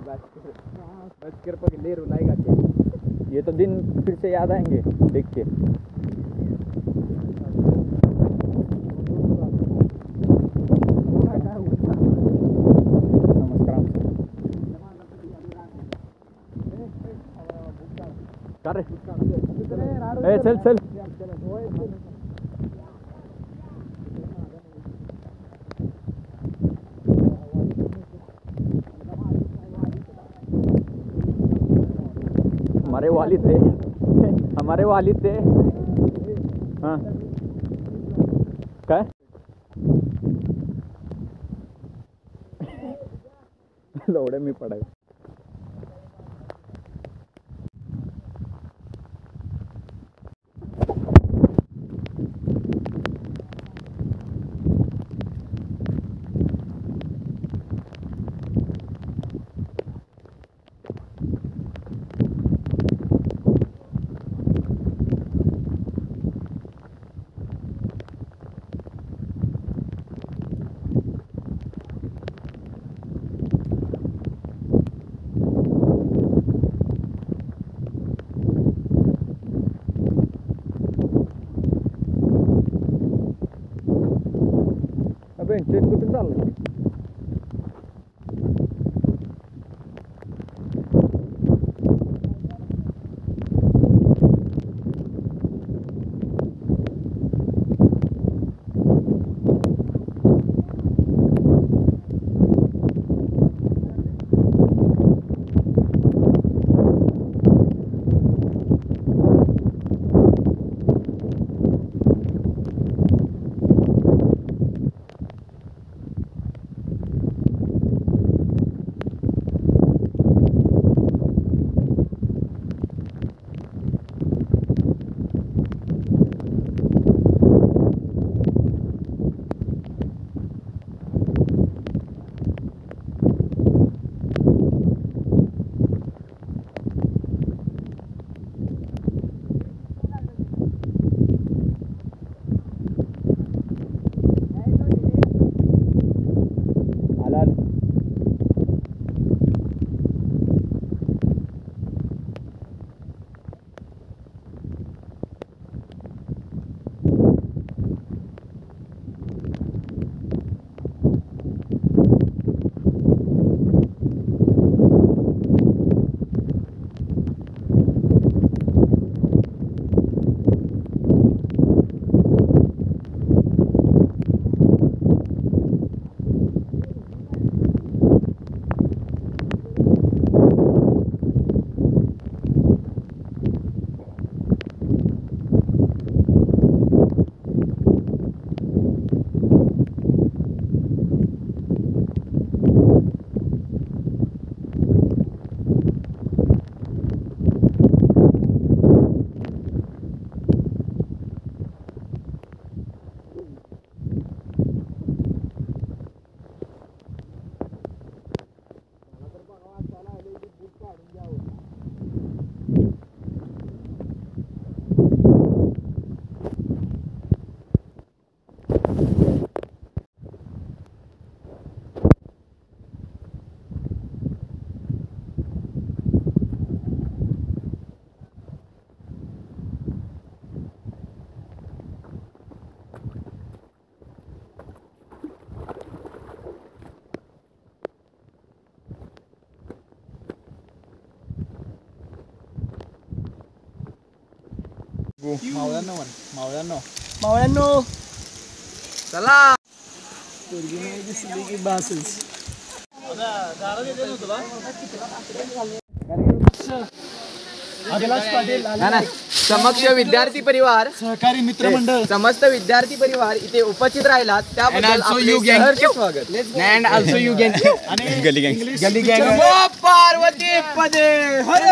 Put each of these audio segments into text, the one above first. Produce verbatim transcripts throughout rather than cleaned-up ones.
बस कर पकड़ ले रुलाएगा क्या? ये तो दिन फिर से याद आएंगे देख के। नमस्कार। ए चल चल हमारे वालिद थे हमारे वालिद थे हाँ क्या लोड़े में पड़ा है। अबे चेक कुठे चाललं? मावळ्यांनो म्हण मावळ्यांनो मावळ्यांनो चला पोरगी नाही दिसली की बासच समक्ष विद्यार्थी परिवार सहकारी मित्र मंडळ समस्त विद्यार्थी परिवार इथे उपस्थित राहिला त्याबद्दल आपले सहर्ष स्वागत. अँड आल्सो यू गँग गली गँग गली गँग पार्वती पदे हर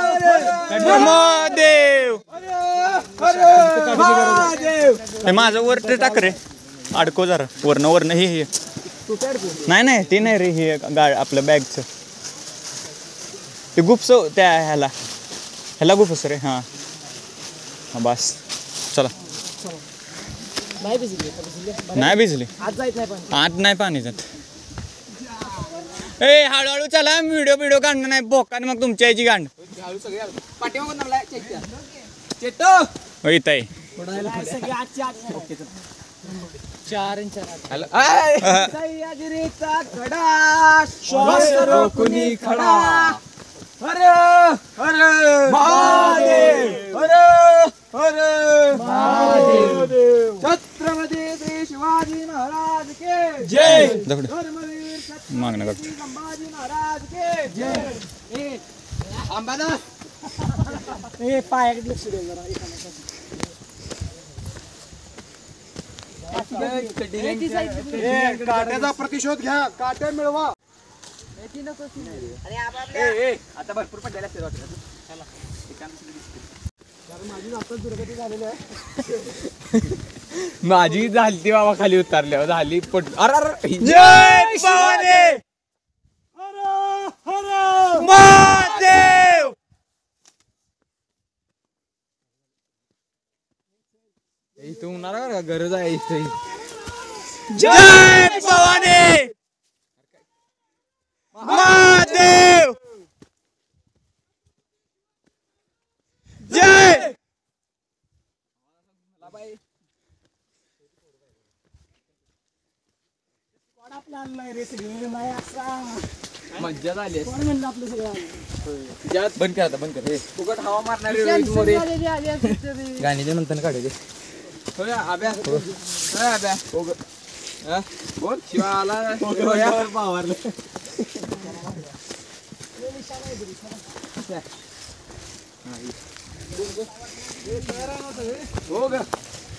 महादेव महादेव माझं वर टाक रे अडको जरा वरण वरण हे नाही नाही ते नाही रे हे गाड आपलं बॅगचं ते गुप्स त्या ह्याला ह्याला गुप्स रे हां हां बस चला नाही भिजली नाही भिजली आज नाही पाणी जात ए हळूहळू चला व्हिडिओ व्हिडिओ काढणार नाही बोकान मग तुमच्या याची गांड हो इथं आहे चार कुणी खडा हर हर महादेव हर हर महादेव छत्रपती श्री शिवाजी महाराज के जय धर्मवीर मागणं बघ संभाजी महाराज के जय अंबादास हे पायाकडे लक्ष दे जरा काट्याचा प्रतिशोध घ्या काट्या मिळवा आता भरपूर पडलेला माझी झाली बाबा खाली उतरल्यावर झाली पड अरे जय भवानी महादेव इथं होणार का गरज आहे इथे जय भवानी महादेव जय प्लॅन नाही रे सगळे नाही असा मज्जा झाली कोण म्हणलं आपलं सगळं त्यात बंद कर आता बंद कर फुकट हवा मारणार गाणी ते म्हणताना काढायचे होय आब्या होय आब्या बोल शिवा आला पावरलं हो ग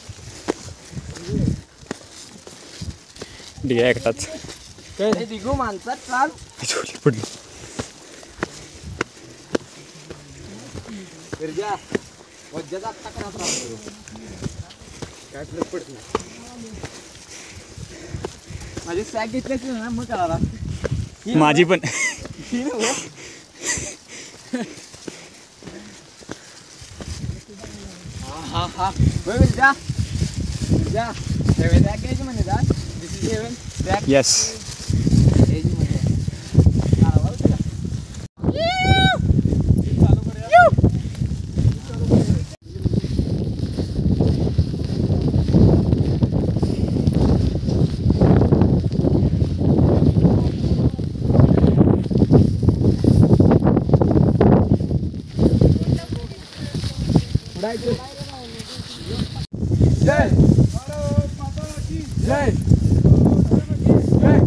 ठीक आहे एकटाच काय दिगू माणसात चाल पडली गिरजा वज्जाचा आत्ता करा काय फरक पडत नाही माझी सॅक घेतल्याची ना मग करा माझी पण हा हा होय गिरजा गिरजा सेवन सॅक घ्यायची म्हणजे जा this is seven sack yes घ्यायची म्हणजे चालू करूया जय जय जय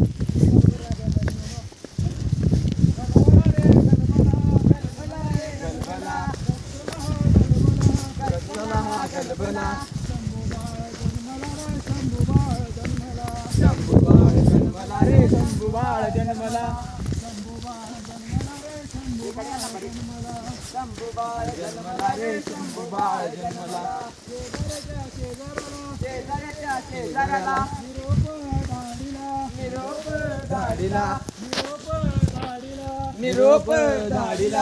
निरोप धाडीला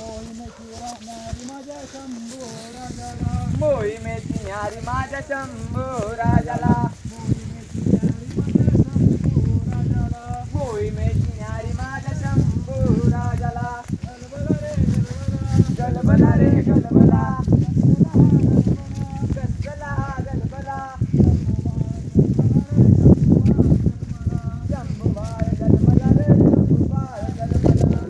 मोहिमेची न्यारी माझ्या शंभू राजाला मोहिमेची न्यारी माझ्या शंभू राजाला गलबला रे गलबला गलबला गलबला शंभूबाळ गलबला रे शंभूबाळ गलबला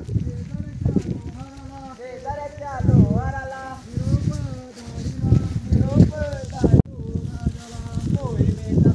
शेजाऱ्याच्या लोहाराला निरोप धाडीला मोहिमेचा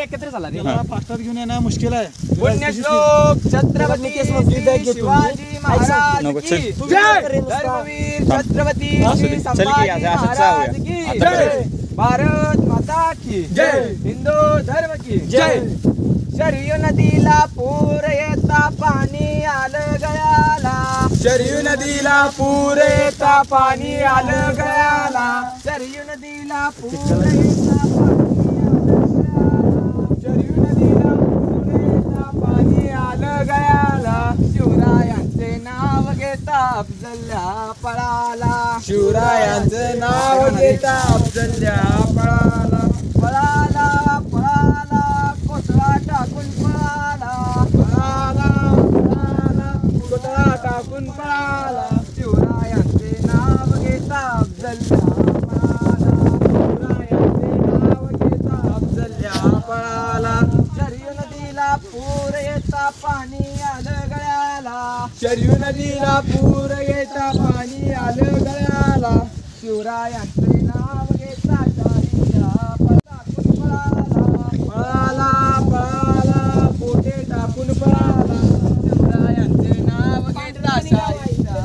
एकत्र झाला रे फास्टर घेऊन येणं मुश्किल आहे. पुण्यश्लोक छत्रपती शिवाजी महाराज नको, की चल. जय. धर्मवीर छत्रपती असू दे. श्री चल की, संभाजी असं- असं महाराज जाऊया. की आता जय. करूया. भारत माता की जय. हिंदू धर्म की जय. शरयू नदीला पूर येता पाणी आलं गळ्याला शरयू नदीला पूर येता पाणी आलं गळ्याला शरयू नदीला पूर येता शरयू नदीला पूर येता पाणी आलं गळ्याला शिवरायांचे नाव घेता अफजल्या पळाला शिवरायांचं नाव घेता अफजल्या पळाला पळाला पळाला कोसळा टाकून पळाला पळाला पळाला कोसळा टाकून पळाला शिवरायांचे नाव घेता अफजल्या पळाला शिवरायांचे नाव घेता अफजल्या पळाला शरयू नदीला पूर येता पाणी आलं गळ्याला शरयू नदीला पूर येता पाणी आलं गळ्याला शिवरायांचे नाव घेता शाहीच्या टाकून पळाला पळाला पळाला पोटे टाकून पळाला शिवरायांचे नाव घेता शाहीच्या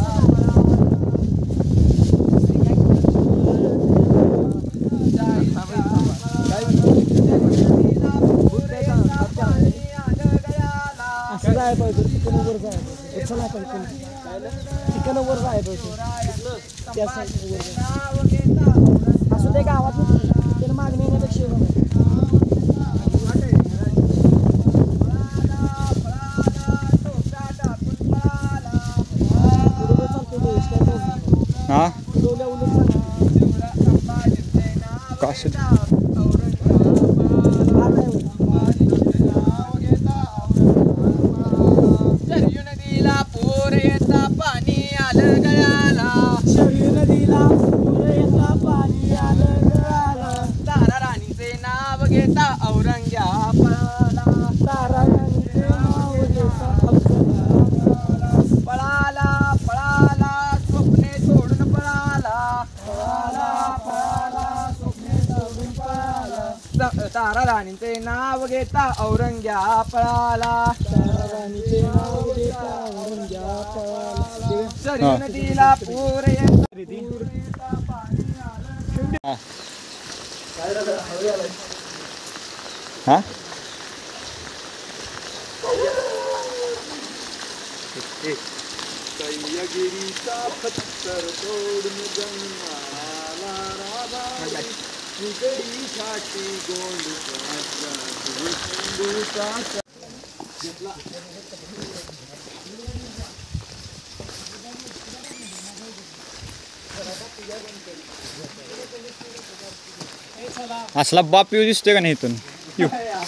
असं जाय पाहिजे तिकडं वर जाय पाहिजे चला पाहिजे तिकडं वर जाय पाहिजे त्या साईड वर असं ते गावात त्याला मागणी येण्यापेक्षा हा डोल्या उलट काश शरयू नदीला पूर येता पाणी आलं गळ्याला शरयू नदीला पूर येता पाणी आलं गळाला तारा राणीचे नाव घेता औरंग्या पळाला तारा राणीचे नाव घेता अफजल पळाला पळाला स्वप्ने सोडून पळाला पळाला पळाला स्वप्ने सोडून पळाला तारा राणीचे नाव घेता औरंग्या पळाला तारा राणीचे नाव घेता औरंग्या पळाला शरयू नदीला पूर येता पूर येता पाणी आलं हा हा सह्यागिरीचा पत्थर तोडून जन्माला राधा निगडीसाठी गोंड असला बाप येऊ दिसतोय का नाही इथून येऊ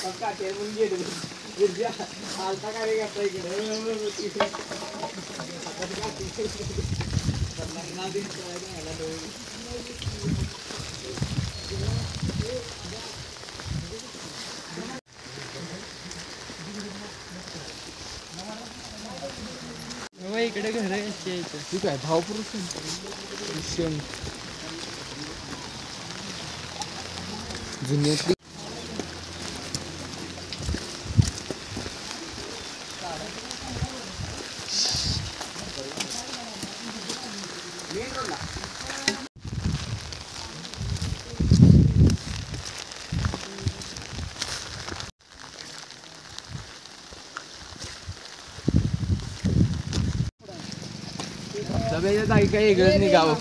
इकडे घर ठीक आहे भावपुरुष जुन्यातली सगळ्याच्या जागी काही वेगळंच नाही गाव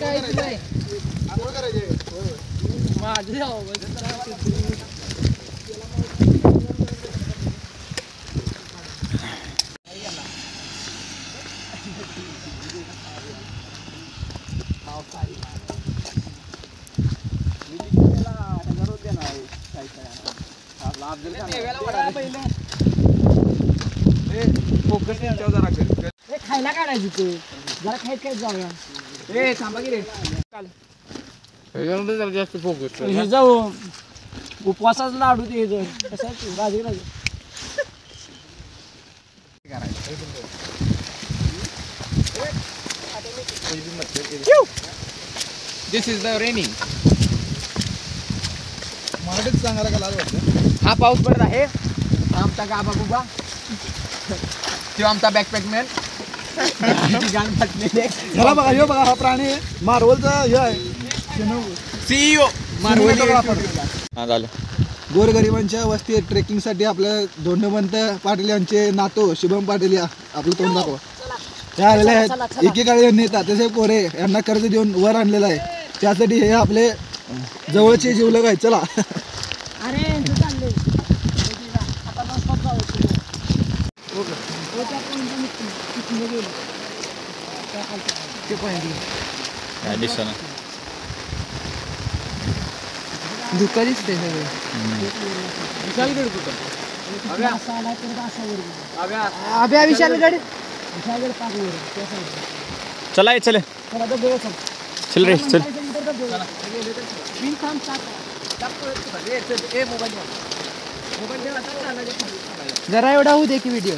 फोकस जरा कर खायला काढायची ते जरा खायत खायत जाऊया ए थांबा की रे जरा जास्त फोकस हे जाऊ उपवासाच लाडू ते जर कसं राजे राजे दिस इज द रेनिंग मराठीत सांगायला का लाज वाटतं. हा पाऊस पडत आहे. हा आमचा गाबा बुबा, तो आमचा बॅकपॅक मॅन. गाण फाटलेले. ह्याला बघा, ह्यो बघा, हा प्राणी मार्वलचा हे आहे, सीईओ मार्वल. हा झालं. गोरगरिबांच्या वस्ती ट्रेकिंगसाठी आपल्या धोंडोपंत पाटील यांचे नातो शुभम पाटील या आपलं तोंड दाखवा. त्या आलेले आहेत. एकेकाळी नेता तसे कोरे यांना कर्ज देऊन वर आणलेलं आहे. त्यासाठी हे आपले जवळचे जीवलग आहेत. चला. काय दिसना. दुःख दिसते सगळं. अभ्या विशालगड. चला ये चले चल रे चल. जरा एवढा होऊ दे की व्हिडिओ.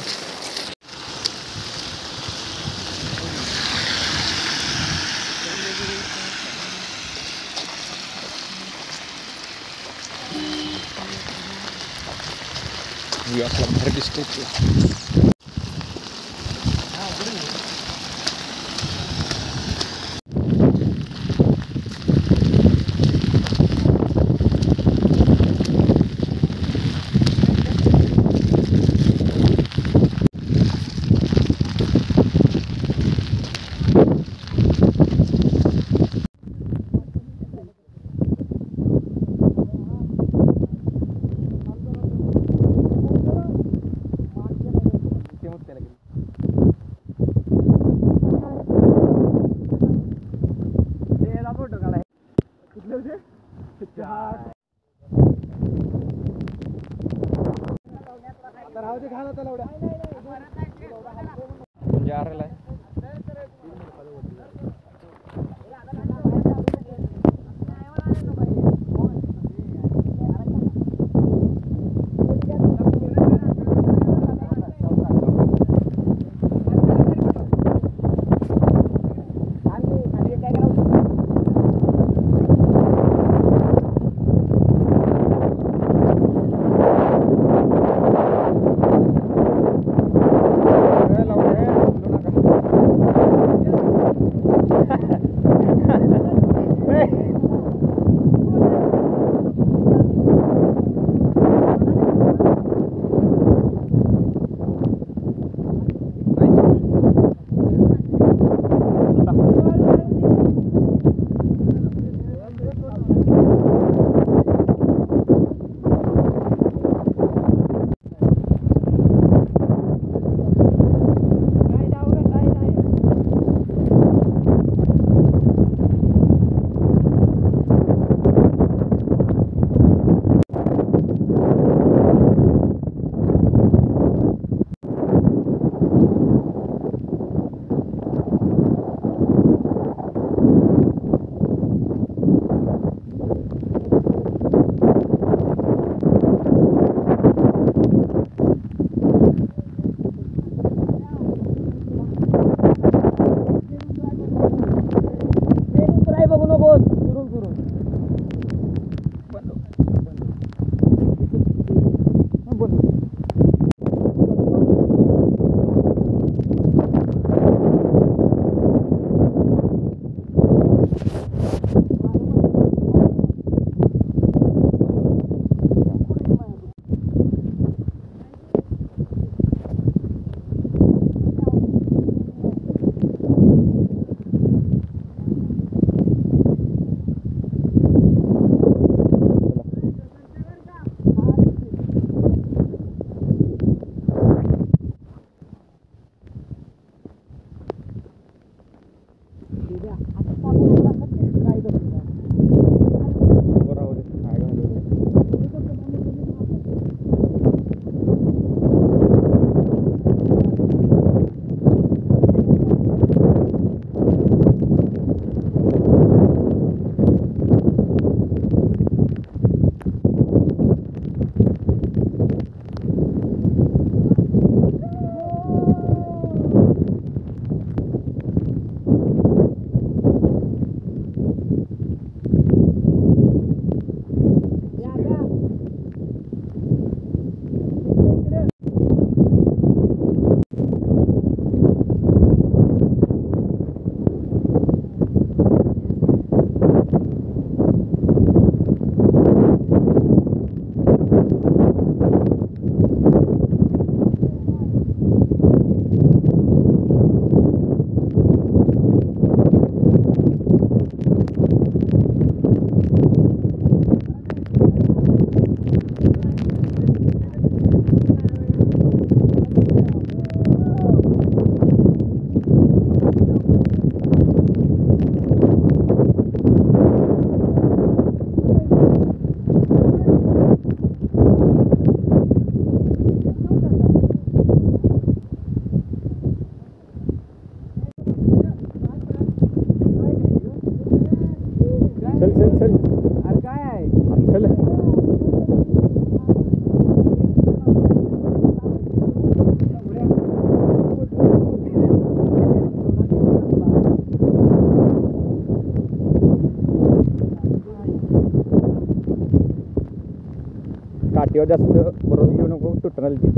असला बाहेर दिसतोय. काठीवर जास्त बरोबर देऊ नको तुटणार ती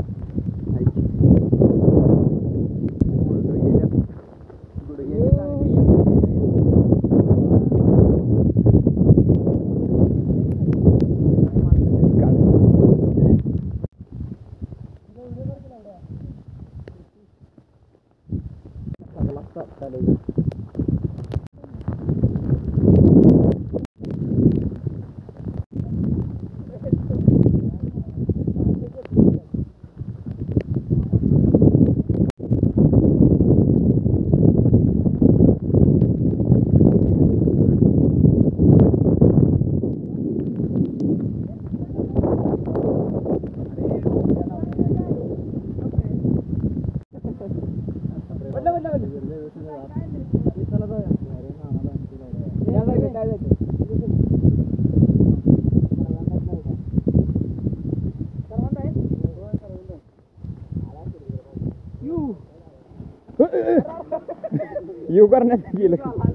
येऊ करण्यात गेलं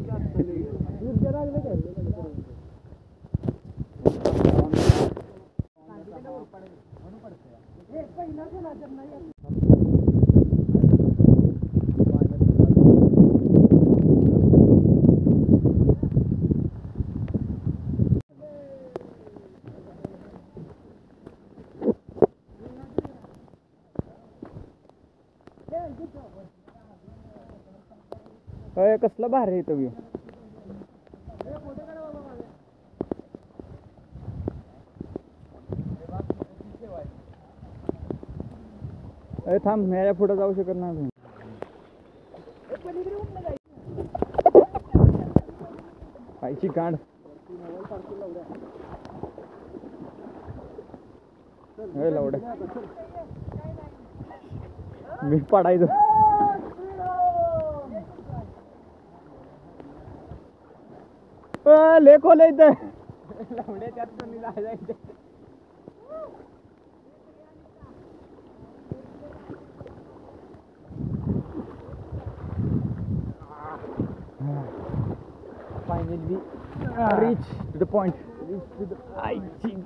अय कसला भारी आहे तो व्ह्यू अरे थांब माझ्या पुढे जाऊ शकत नाही खायची कांड लवड मी पडायचो ले खोल इथे लवड्याच्या जायचं finally reach to the point I think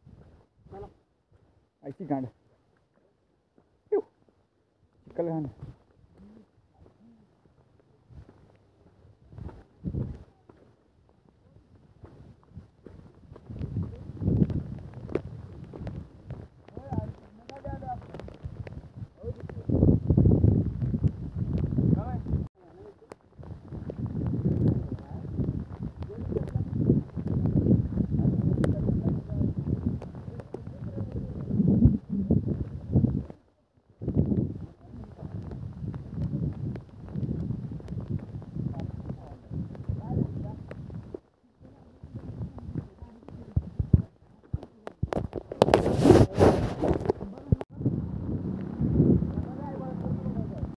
I see kind of chikkal